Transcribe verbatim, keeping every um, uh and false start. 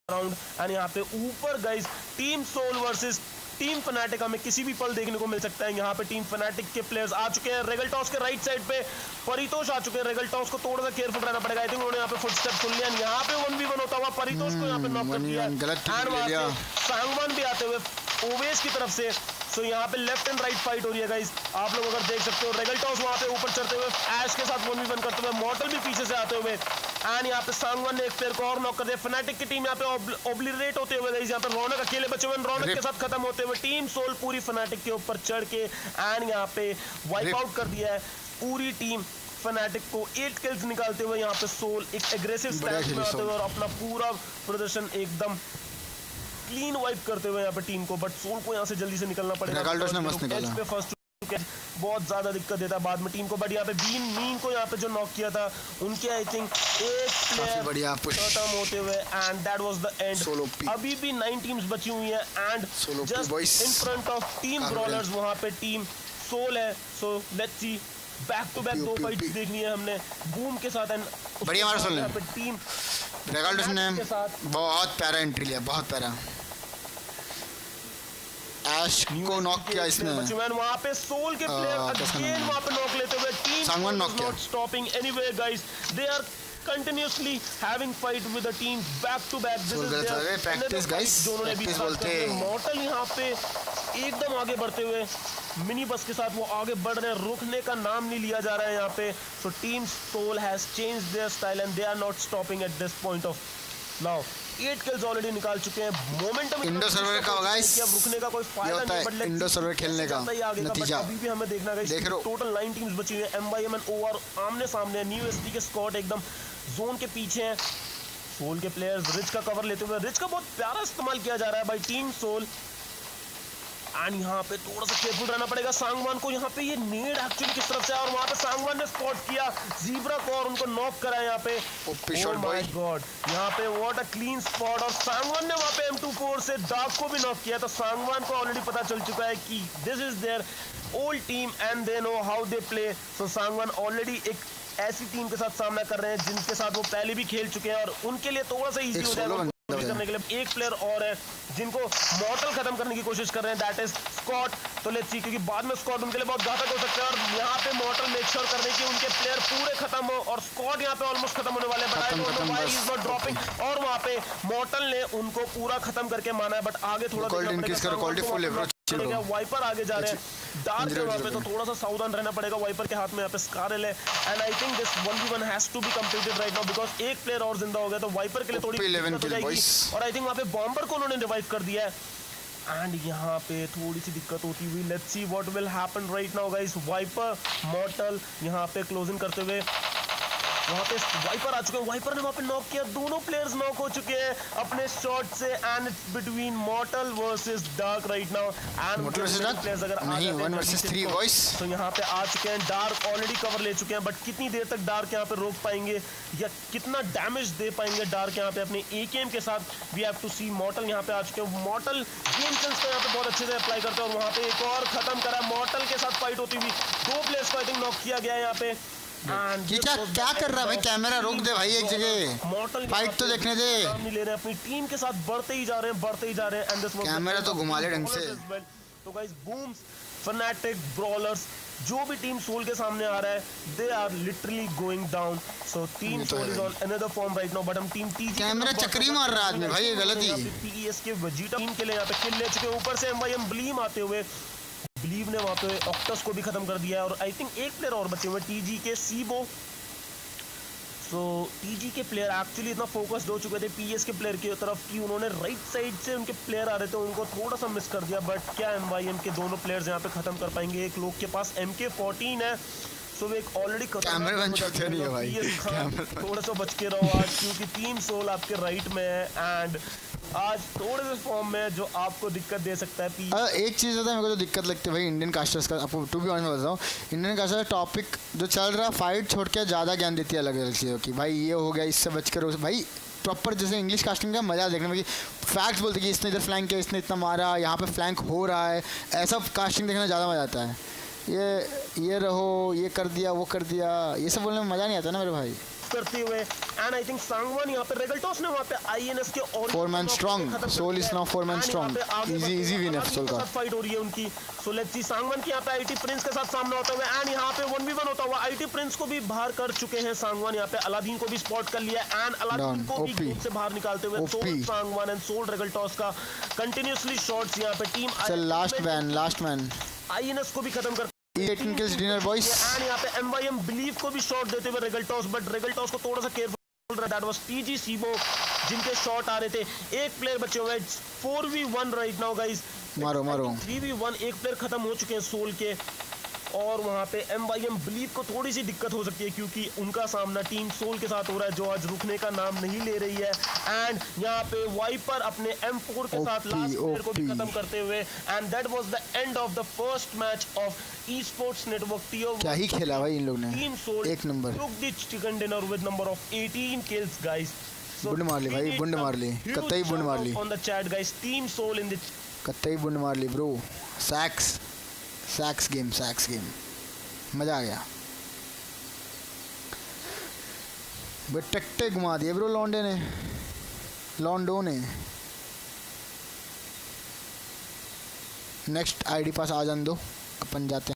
Round and यहाँ पे ऊपर guys team Soul versus team Fnatic हमें किसी भी पल देखने को मिल सकता है। यहाँ पे टीम फनाटिक के प्लेयर्स आ चुके हैं। रेगलटॉस के राइट साइड पे परितोष आ चुके हैं। रेगलटॉस को थोड़ा सा केयरफुल रहना पड़ेगा। आई थिंक उन्होंने यहाँ पे फुटस्टेप सुन लिया। यहाँ पे वन वी वन होता हुआ परितोष को यहाँ पे नॉक कर दिया एंड वहाँ से सांगवान भी आते हुए ओवेस की तरफ से। सो यहाँ पे लेफ्ट एंड राइट फाइट हो रही है गाइस, आप लोग अगर देख सकते हो। रेगलटॉस वहाँ पे ऊपर चढ़ते हुए ऐश के साथ वन वी वन करते हुए, मॉर्टल भी पीछे से आते हुए एंड यहाँ पे सांगवान ने एक प्लेयर को और नॉक कर दिया। फनाटिक की टीम यहाँ पे ओब्लिटरेट होते हुए गाइस, यहाँ पे रौनक अकेले बचे हुए, रौनक के साथ खत्म होते हुए टीम सोल पूरी फनाटिक के ऊपर चढ़ के एंड यहाँ पे वाइप आउट कर दिया है पूरी टीम फनाटिक को। एट किल्स निकालते हुए यहाँ पे सोल एक एग्रेसिव स्टैंड में आते हुए और अपना पूरा प्रदर्शन एकदम क्लीन वाइप करते हुए यहाँ पे टीम को। बट सोल को यहाँ से जल्दी से निकलना पड़ेगा। ने मस्त निकाला। पे फर्स्ट बहुत ज्यादा दिक्कत देता है बाद में टीम को। बट यहाँ पे बीन मीन को यहाँ पे जो नॉक किया था उनके आई थिंक एक प्लेयर खत्म होते हुए and that was the end. अभी भी नाइन टीम्स बची हुई हैं and just in front of team Brawlers वहाँ पे टीम सोल है। So let's see back to back दो फाइट्स देखनी है हमने बूम के साथ एंड बढ़िया हमारा सोल यहाँ पे टीम रेगल्टस ने बहुत प्यारा एंट्री लिया, बहुत प्यारा। ऐश को नॉक किया इसने। वहाँ पे सोल के प्लेयर अगेन वहाँ पे नॉक लेते हुए टीम सांगवान नॉक किया। Not stopping anywhere guys, they are continuously having fight with the team back to back. This is their practice guys, practice बोलते हैं। मॉर्टल यहाँ पे एकदम आगे बढ़ते हुए मिनी बस के साथ वो आगे बढ़ रहे हैं, रुकने का नाम नहीं लिया जा रहा है यहाँ पे। So team Soul has changed their style and they are not stopping at this point of now. Eight kills already निकाल चुके हैं। मोमेंटम इंडो सर्वर का होगा इस, अब रुकने का कोई फायदा नहीं, बट इंडो सर्वर खेलने का नतीजा अभी भी हमें देखना है। टोटल नाइन टीम्स बची हुई है। M Y M and OR आमने सामने है। न्यू एसडी के स्क्वाड एकदम जोन के पीछे हैं। सोल के प्लेयर्स रिच का कवर लेते हुए, रिच का बहुत प्यारा इस्तेमाल किया जा रहा है बाय टीम सोल एंड यहाँ पे थोड़ा सा केयरफुल रहना पड़ेगा। सांगवान को यहाँ पे ये नीड एक्चुअली किस तरफ से और वहाँ पे सांगवान ने स्पॉट किया जीब्रा को और उनको नॉक करा यहाँ पे। ओह माय गॉड, यहाँ पे व्हाट अ क्लीन स्पॉट। और सांगवान ने वहाँ पे एम टू फोर से डार्क को भी नॉक किया। तो सांगवान को ऑलरेडी पता चल चुका है कि this is their old team and they know how they play. So Sangwan already एक ऐसी टीम के साथ सामना कर रहे हैं जिनके साथ वो पहले भी खेल चुके हैं और उनके लिए थोड़ा सा इजी हो जाएगा करने के लिए। एक प्लेयर और है जिनको मॉर्टल खत्म करने की कोशिश कर रहे हैं, दैट इज स्कॉट। तो लेट्स सी, क्योंकि बाद में स्कॉट उनके लिए बहुत घातक हो सकता है और यहाँ पे मॉर्टल मेक श्योर करने की उनके प्लेयर पूरे खत्म हो और स्कॉट यहाँ पे ऑलमोस्ट खत्म होने वाले हैं। But I don't know why he is not dropping और वहाँ पे मॉर्टल ने उनको पूरा खत्म करके माना है। बट आगे थोड़ा वाइपर आगे जा रहे हैं डार्क के वहाँ पे, तो थोड़ा सा सावधान रहना पड़ेगा। वाइपर के हाथ में यहाँ पे स्कारल है and I think this one v one has to be completed right now because एक प्लेयर और जिंदा हो गया तो वाइपर के लिए थोड़ी दिक्कत हो जाएगी। और आई थिंक वहाँ पे बॉम्बर को उन्होंने रिवाइव कर दिया है एंड यहाँ पे थोड़ी सी दिक्कत होती हुई। Let's see what will happen right now guys. Viper Mortal यहाँ पे क्लोजिंग करते हुए वहाँ पे वाइपर आ चुके हैं। वाइपर ने वहाँ पे नॉक किया, दोनों प्लेयर्स नॉक हो चुके हैं अपने शॉट से and it's between Mortal versus Dark right now and players अगर नहीं वन वर्सेस थ्री वॉइस। तो यहाँ पे आ चुके हैं। डार्क ऑलरेडी कवर ले चुके हैं बट कितनी देर तक डार्क यहाँ पे रोक पाएंगे या कितना डैमेज दे पाएंगे डार्क यहाँ पे अपने एकेएम के साथ। We have to see. Mortal यहाँ पे आ चुके हैं। मॉर्टल गेम सेंस को यहाँ पे बहुत अच्छे से अप्लाई करते हैं और वहाँ पे एक और खत्म करा। मॉर्टल के साथ फाइट होती हुई दो प्लेयर्स को आई थिंक नॉक किया गया है यहाँ पे। ये क्या क्या कर रहा है भाई? कैमरा रोक दे भाई एक जगह, मॉर्टल फाइट तो देखने दे। नहीं ले रहे हैं, अपनी टीम के साथ बढ़ते ही जा रहे हैं बढ़ते ही जा रहे हैं एंड दिस कैमरा तो घुमा ले ढंग से। तो गाइस बूम्स फनाटिक ब्रॉलर्स जो भी टीम सोल के सामने आ रहा है they are literally going down. So team Soul is on another form right now but हम टीम टीजी कैमरा चक्री मार रहा है आदमी भाई, ये गलती। पीईएस के वजीटा टीम के लिए यहाँ पे किल ले चुके हैं। ऊपर से एमवाईएम ब्लीम आते हुए, ब्लीव ने वहाँ पे ऑक्टस को भी खत्म कर दिया है और आई थिंक एक प्लेयर और बचे हुए टीजी के सीबो। सो टीजी के प्लेयर एक्चुअली इतना फोकस्ड हो चुके थे पीएस के प्लेयर की तरफ कि उन्होंने राइट साइड से उनके प्लेयर आ रहे थे उनको थोड़ा सा मिस कर दिया। बट क्या एमवाईएम के दोनों प्लेयर्स यहाँ पे खत्म कर पाएंगे? एक लोग के पास एम के फोर्टीन है सो एक ऑलरेडी थोड़ा सा बच के रहो आज क्योंकि टीम सोल आपके राइट में है एंड आज थोड़े से फॉर्म में जो आपको दिक्कत दे सकता है। पी आ, एक चीज़ होता है मेरे को तो दिक्कत लगती है भाई इंडियन कास्टर्स का। आपको टू बी ऑनेस्ट बताऊँ, इंडियन कास्टर्स का टॉपिक जो चल रहा फाइट छोड़ के ज़्यादा ज्ञान देती है अलग अलग चीज़ों की। भाई ये हो गया, इससे बच कर भाई प्रॉपर जैसे इंग्लिश कास्टिंग का मज़ा देखने में कि फैक्ट्स बोलते कि इसने इधर फ्लैंक किया, इसने इतना मारा, यहाँ पे फ्लैंक हो रहा है, ऐसा कास्टिंग देखने में ज़्यादा मज़ा आता है। ये ये रहो, ये कर दिया, वो कर दिया, ये सब बोलने में मज़ा नहीं आता ना मेरे भाई। करते हुए एंड आई थिंक सांगवान यहाँ पे रेगल्टोस ने वहाँ पे आईएनएस के और four man strong, Soul is now four man strong, easy easy win है सोल का। फाइट हो रही है उनकी। सो लेट्स सी सांगवान की यहाँ पे आईटी प्रिंस के साथ सामना होता हुआ एंड यहाँ पे वन वी वन होता हुआ। आईटी प्रिंस को भी बाहर कर चुके हैं सांगवान, यहाँ पे अलादीन को भी स्पॉट कर लिया एंड अलादीन को भी ग्रुप से बाहर निकालते हुए Soul Sangwan and Soul Regaltos का कंटिन्यूअसली शॉट्स यहाँ पे team last man last man INS को भी खत्म कर अठारह kills डिनर बॉयज एंड यहाँ पे एमवाईएम बिलीव को भी शॉट देते हुए रेगल्टोस, बट रेगल्टोस को थोड़ा सा केयरफुल रहा। दैट वाज टीजी सीबो जिनके शॉट आ रहे थे। एक प्लेयर बचे हुए हैं, four v one right now guys, मारो मारो थ्री वी वन। एक प्लेयर खत्म हो चुके हैं सोल के और वहाँ पे एमवाईएम बिलीव को थोड़ी सी दिक्कत हो सकती है क्योंकि उनका सामना टीम सोल के साथ हो रहा है जो आज रुकने का नाम नहीं ले रही है। एंड यहाँ पे वाइपर अपने एम फोर के साथ लास्ट प्लेयर को भी खत्म करते हुए and that was the end of the first match of esports network टीओ। क्या ही खेला भाई इन लोग ने, टीम सोल एक number took the chicken dinner with number of eighteen kills guys. So बुंड मार ली भाई, बुंड मार ली, कतई बुंड मार ली on the chat guys. Team soul in the कतई बुंड मार ली ब्रो। सैक्स सैक्स गेम सैक्स गेम मजा आ गया। बट टक्टे घुमा दिए ब्रो लॉन्डे ने, लॉन्डो ने। नेक्स्ट आईडी पास आ जान दो, अपन जाते हैं।